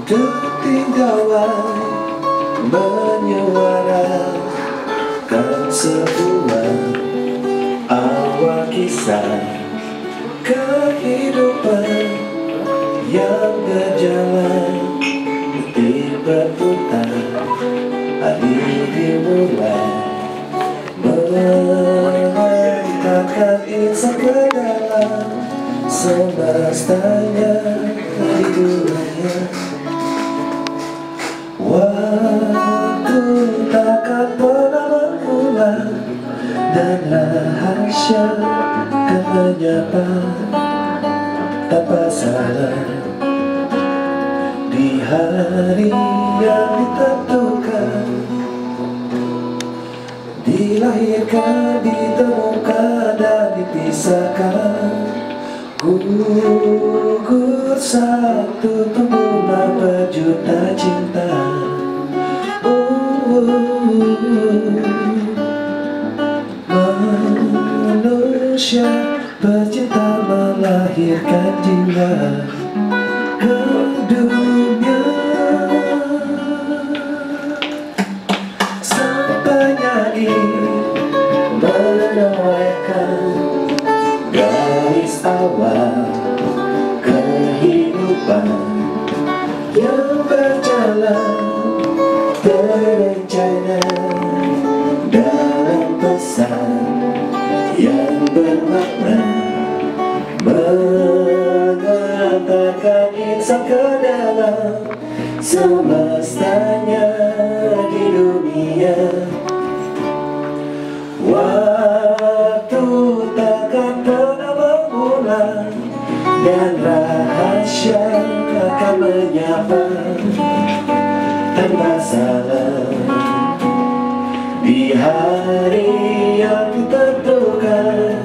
Detik-detik menyuarakan sebuah awal kisah kehidupan yang berjalan, detik berputar, hari dimulai, mengantarkan insan ke dalam semestanya di dunia. Waktu takkan pernah berulang dan rahasia akan menyapa tanpa salah di hari yang ditentukan. Dilahirkan, ditemukan dan dipisahkan, gugur satu tumbuhlah berjuta cinta. Manusia bercinta melahirkan jiwa ke dunia. Sampai nyanyi menorehkan garis awal kehidupan yang berjalan terencana dalam pesan yang bermakna, mengantarkan insan ke dalam semestanya di dunia. Waktu takkan pernah berulang dan rahasia akan menyapa tanpa salah di hari yang ditentukan.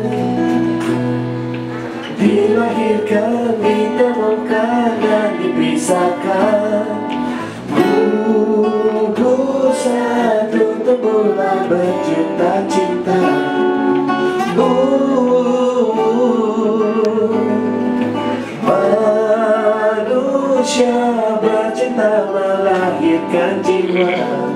Dilahirkan, ditemukan dan dipisahkan, gugur satu tumbuhlah berjuta cinta. Manusia bercinta melahirkan jiwa